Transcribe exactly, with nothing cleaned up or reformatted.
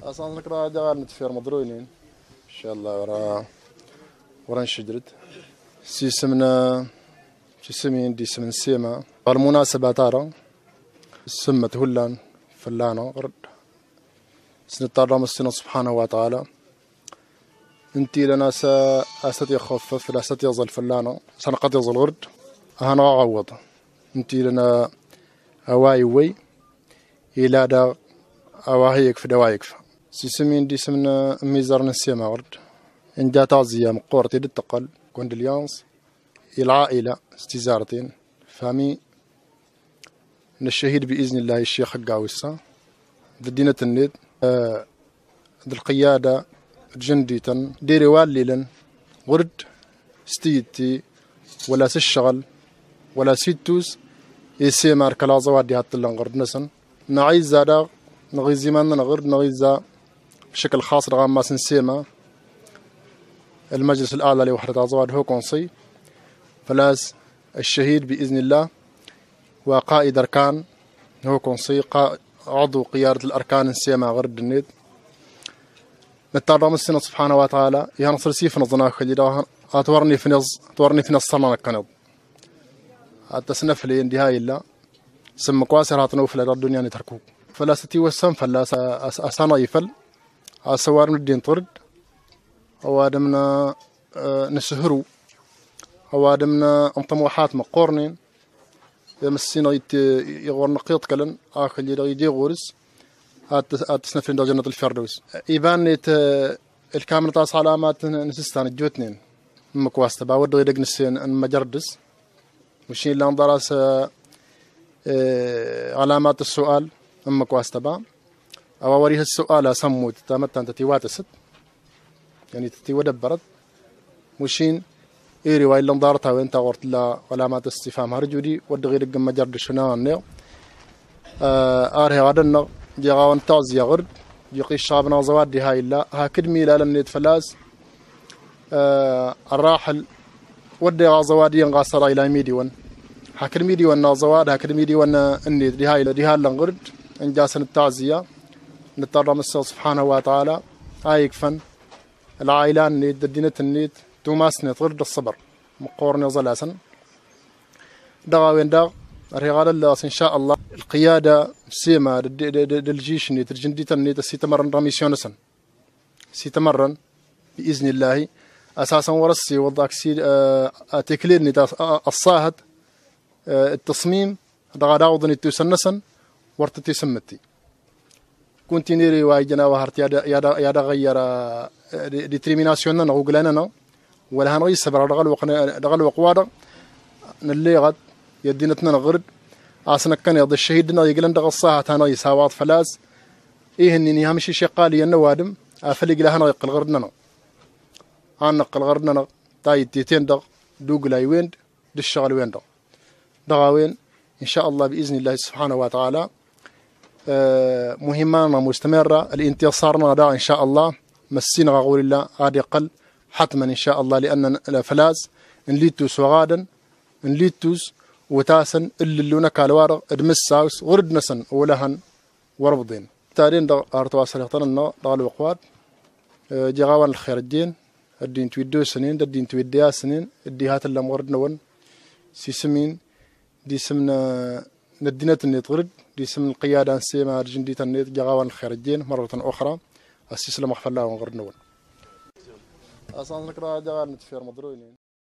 اصلا نقرا دغال نتفير مضروينين ان شاء الله ورا ورا نشجرد سي سمنا سي سمين دي سمن سيما بالمناسبة ترى سمت هلان فلانا غرد سنتطرم السنة سبحانه وتعالى انتي لنا سا استطيع خفف لا استطيع يظل فلانا سنقضي يظل غرد انا اعوض انتي لنا اواي وي الى دا اواهيك في دوايك سي سمين دي سمنا ميزارن السيما غرد ان جا تعزية مقورتي للتقل كوندليانس العائلة استزارتين فامي من الشهيد بإذن الله الشيخ حقاوسة دينة النيد آه ذي القيادة جنديتا ديري والليلن غرد ستيتي ولا سشغل ولا سيتوس يسيمار كلا زوادي هات اللان غرد نسن نعيز زادا نغيز زمان نغرد نغيز بشكل خاص رغم ما سنسيما المجلس الأعلى لوحدة زواد هو كونسي فلاس الشهيد بإذن الله وقائد أركان هو كونسي عضو قيادة الأركان السيما غرد النيد نتعرض السنة سبحانه وتعالى يا نصر سيف نظنا خليدا أتورني في نص أتورني في نص صنع كنض أتسنف لي انتهاء الله سم كواسر هاتنو في الدنيا نتركوه فلا ستي وسم فلا أسانا يفل أسوار من الدين طرد أوادمنا نسهرو أوادمنا طموحات مقورنين مسينا يت يغور نقيط كلن آخر يدي يدي غورس أتسنفين دا جنة الفردوس إيبان نيت الكاميرا تاس علامات نسستان الجوتنين مكواستا باود غيدق نسين المجردس وشين اللي انضراس علامات السؤال مكواستا با أو أوريه السؤال أسموت تامت أنت تيواتست يعني تتي ودبرت وشين إيري وايل انضارتها وين تغورت لا علامات استفهام هرجودي ود غيدق مجرد شنو النيو آره غادنا جاغاون تعز يغرد يقي الشعبنا زوادي هاي الله هاكدمي لا لم يتفلاس آه الراحل ودي غازوادي ينقصر الى ميديون هاكد ميديون زواد هاكد ميديون اني دي هاي دي هاي لنغرد ان جاسن التعزيه نترى مسا سبحانه وتعالى هاي يكفن العائلان نيد دينة النيد توماس نتغرد الصبر مقورن زلاسن دغاوين دغ الرجال الله إن شاء الله القيادة سيما للجيش نيت الجندي تنيت سيتمرن رميسيون سن سيتمرن بإذن الله أساسا ورسي وضعك سي تكليل نيت الصاهد التصميم دغا عوضني تسنسن ورتتي سمتي كنت نيري وايجنا وهرت يا يا يا غير ديترميناسيون نغوغلنا ولا هنغي صبر دغل وقنا دغل وقواده نلي غد يدينتنا نغرد أصلا كان يضي الشهيدنا يقلن دغ الصاحة هنا يساوات فلاس إيه إني همشي شقالي النوادم أفلق لها هنا يقل غردنا عن نقل غردنا تاي تيتين دغ دوق لاي وين دالشغل وين دغ دغاوين إن شاء الله بإذن الله سبحانه وتعالى آه مهمانا مستمرة الانتصارنا دا إن شاء الله مسينا غقول الله هذا يقل حتما إن شاء الله لأن فلاس نليتوس وغادا نليتوس وتاسن اللي لونا كالوار ادمساوس غرد نسن ولهن وربضين تارين دا ارتواصل يختارنا دا الوقوات جغاوان الخير الدين الدين تويدو سنين دا الدين تويديا سنين الديهات اللي مغردنا ون سي سمين دي سمنا ندينة النيت غرد دي سمن القيادة نسيما جندية النيت جغاوان الخير الدين مرة أخرى السيسلة مغفر الله ونغردنا ون أصلا نقرأ جغال نتفير مضروينين